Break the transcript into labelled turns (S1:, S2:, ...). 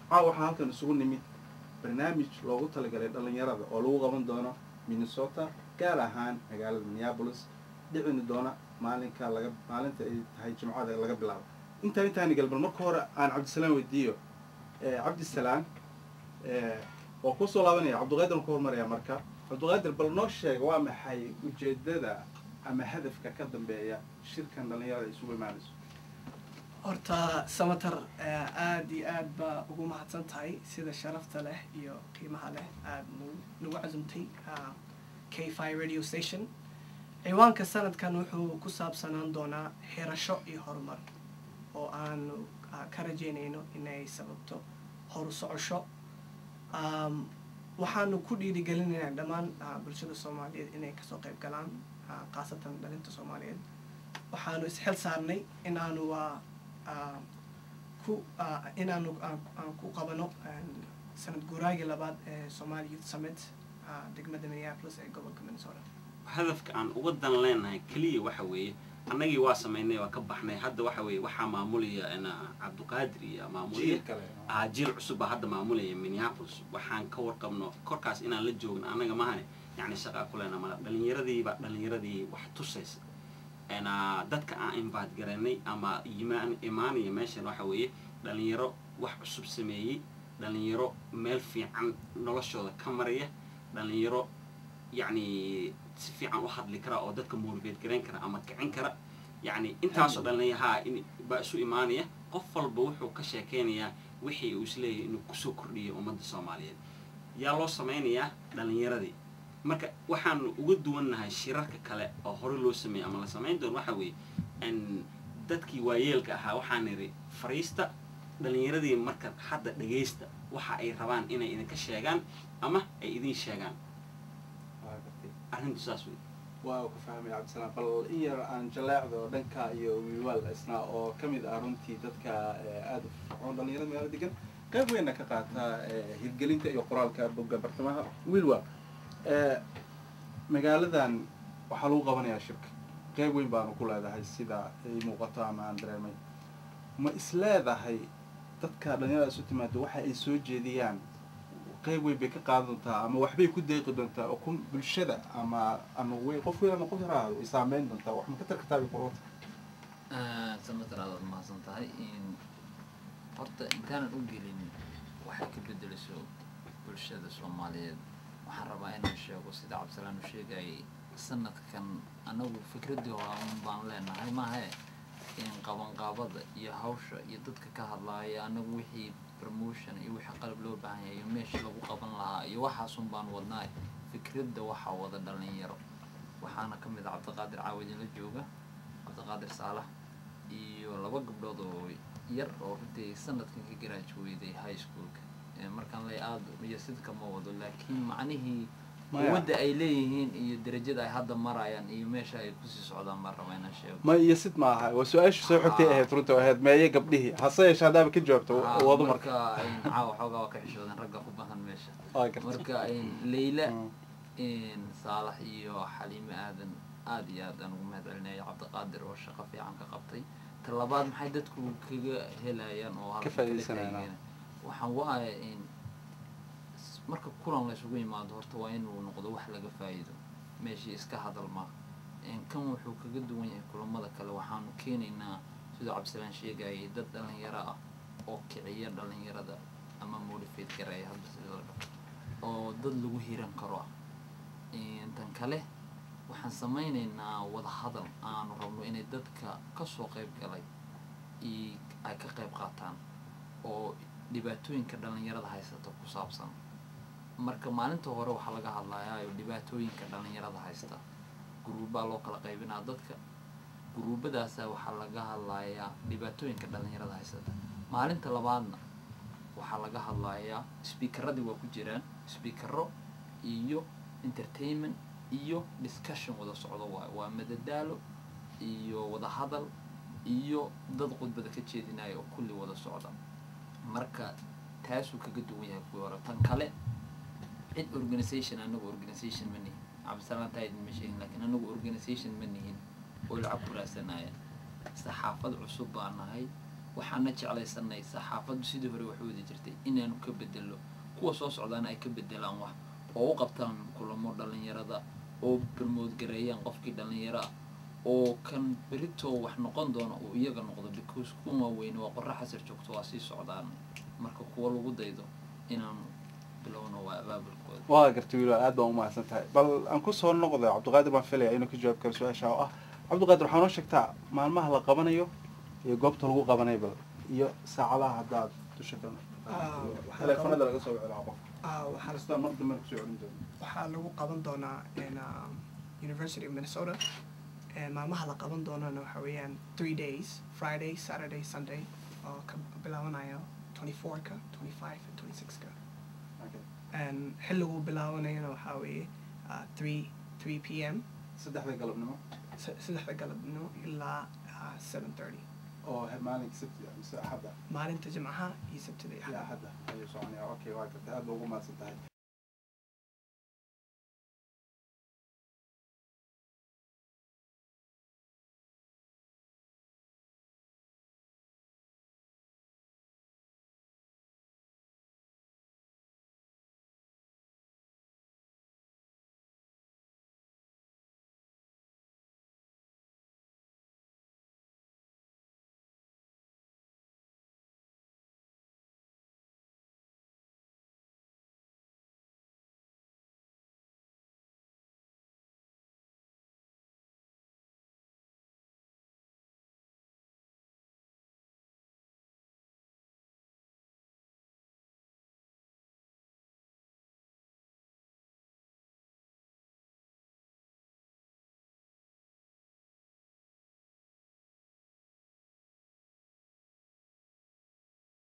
S1: waxaa halkan isugu nimid barnaamij loogu talagalay dhalinyarada oo lagu qaban doono Minnesota gaar ahaan magaalada Minneapolis dhicin doona maalinta ay tahay Jimcada laga bilaabo intaan galbal marka hore aan Cabdisalaam weydiiyo Cabdisalaam oo ku soo laabanaya Cabduqaadir ku hormaraya marka Cabduqaadir bal noo sheeg waa maxay ujeedada ama hadafka ka dambeeya shirkan dhalinyarada isugu imaanayso
S2: horta samatar aad iyo aad ba ugu mahadsan tahay sida sharafta leh iyo qiimaha leh aad nagu cazumtay K5 radio station ciwaanka sanadkan wuxuu ku saabsanaan doonaa xirasho iyo horumar oo aan ka rajeynayno inay sababto horu socosho waxaanu ku dhiirigelinaynaa dhammaan bulshada Soomaaliyeed inay ka soo qayb galaan qaasatan dhalinta Soomaaliyeed waxaanu isxil saarnay inaanu ku qabano sanad guuraagii labaad ee Somali Youth Summit degmada Minneapolis ee gobolka Minnesota
S3: hadafka aan uga dan leenahay kaliya waxa weeye annagii waa sameynay waa ka baxnay hadda waxa weeye waxa maamulaya Cabduqaadir iyo maamulaya jiil cusub hadda maamulaya Minneapolis waxaan ka warqabno korkaas inaan la joogno annaga mahane yani shaqa kuleena ma dhalinyaradii wax tusaysa dadka aan invite garanay ama imaanaya meeshan waxa weeye dhalinyaro wax cusub sameeyay dhalinyaro meel fiican noloshooda ka maraya dhalinyaro yani si fiican u hadli kara oo dadka motivate gareyn kara ama kicin kara yani intaas oo dhalinyaraha in ba isu imaanaya qof walba wuxuu ka sheekeynayaa wixii uu isleeyahay inuu ku soo kordhiyo ummadda Soomaaliyeed yaa loo sameeyaa dhalinyaradii marka waxaan uga duwanahay shirarka kale oo hore loo sameeyay ama la sameyn doon waxa weeye in dadkii waayeelka ahaa waxaan niri fariista dhalinyaradii marka hadda dhageysta waxa ay rabaan inay idinka sheegaan ama ay idin sheegaan arrintu saas
S1: waa ku fahmay Cabdisalaam bal in yar aan jaleecdo dhanka iyo wiilwal isna oo kamid ah runtii dadka aad u dhalinyarada magaalada degan qayb weyn ka qaata hirgelinta iyo qoraalka bogga bartamaha wiilwal magaaladan waxa lagu qabanayaa shirka qayb weyn baan ku leedahay sida ay muuqato ama aan dareemay ma isleedahay dadka dhalinyarada isu timaado waxa ay soo jeediyaan qayb weyn bay ka qaadan doontaa ama waxbay ku deeqi doontaa oo bulshada ama way qof weyn ama qof yar ay saameyn doontaa wax ma ka tarkataabi qorota
S4: samatarada ma santahay in horta intaan u gelin waxa ka bedelayso bulshada Soomaaliyeed waxaan rabaa inaan sheego sida Cabdisalaam uu sheegay sanadkan anagu fikradii baan leenahay maaha in qabanqaabada iyo hawsha iyo dadka ka hadlaaya anagu wixii promotion iyo wixii qalab loo baahan yahay meesha lagu qaban lahaa iyo waxaas baan wadnaa fikradda waxa wada dhalinyaro waxaana kamid ah Cabduqaadir Caawid la jooga Cabduqaadir Saalax iyo laba gabdhood oo yar oo intay sanadkan ka graduate high school markaan la aad iyo sidka ma wado laakiin macnihii wada ay leeyihiin iyo darajada ay hadda marayaan iyo meesha ay ku sii socdaan ma rabayna sheego
S1: ma iyo sid ma aha waa su'aashu soo xigtay ahayd runtii ahayd meeyay gabdhihii hase yeeshee hadaba ka jawaabto wado
S4: marka waxoogaa ka xishoodan ragga ku bahan meesha marka Leila Saalax iyo Xaliime Aadan aad iyo aad aan ugu mahadcelinay Cabduqaadir oo shaqo fiican ka qabtay talabaad maxay dadku kaga helayaan oo
S1: ka faa'iideysanayaan
S4: waxaan waaye in marka kulan la isugu yimaado horta waa inuu noqdo wax laga faa'iido meeshii iska hadal ma in kan wuxuu kaga duwan yahay kulamada kale waxaanu keenaynaa sida Cabdisalaam sheegay dad dhalinyaro ah oo kiciya dhalinyarada ama motivate gareeya hadda sidoo oo dad lagu hiran karo intan kale waxaan sameynaynaa wada hadal aanu rabno inay dadka ka soo qayb galay ay ka qayb qaataan oo dhibaatooyinka dhalinyarada haysta ku saabsan marka maalinta hore waxa laga hadlayaa dhibaatooyinka dhalinyarada haysta gruuba loo kala qaybinaa dadka gruubadaas waxa laga hadlayaa dhibaatooyinka dhalinyarada haysta maalinta labaadna waxa laga hadlayaa speakerradii waa ku jiraan speakero iyo entertainment iyo discussion wada socdo waa madadaalo iyo wada hadal iyo dad khudbada ka jeedinaya oo kulli wada socda marka taasuu kaga duwan yahay kuwa hore tan kale cid organization anagu organization mani Cabdisalaam taayid ma sheegin laakiin anagu organization manihin oo lacag ku raasanaya saxaafad cusub baan nahay waxaana jeclaysanay saxaafaddu sidii hore wax wadi jirtay inaanu ka bedelo kuwa soo socdaana ay ka bedelaan wax oo u qabtaan kulamo dhalinyarada oo barmood gareeyaan qofkii dhalinyaro ah oo kan berito wax noqon doono oo iyaga noqdo because kuwa weyn waa qorrax asir joogto waa sii socdaan marka kuwa lagu daydo inaanu bilowno waa abaabulkooda
S1: waa gartay wiil aad baan u mahadsan tahay bal aan ku soo noqday cabdiqaadir baan filaya inuu ka jawaab karo su-aasha oo ah cabdiqaadir waxaa noo sheegtaa maalmaha la qabanayo iyo goobta lagu qabanayo bal iyo saacadaha haddaad dusha ka teleefanada laga soo wicilaa qof waxaa mar dambe kusoo celin doona
S2: waxaa lagu qaban doonaa University of Minnesota maalmaha la qaban doonana waxa weeyaan 3 days Friday Saturday Sunday oo ka bilaabanayo 24ka 25 and 26ka and xilligu bilaabanayana waxaa weeye 3 p.m.
S1: saddexda galabnimo
S2: ilaa 7:30
S1: oo maalinka sabtida mise axadda
S2: maalinta jimcaha iyo sabtida iyo
S1: axadda ayuu soconaya okay waa gartay aad baa ugu mahadsan tahay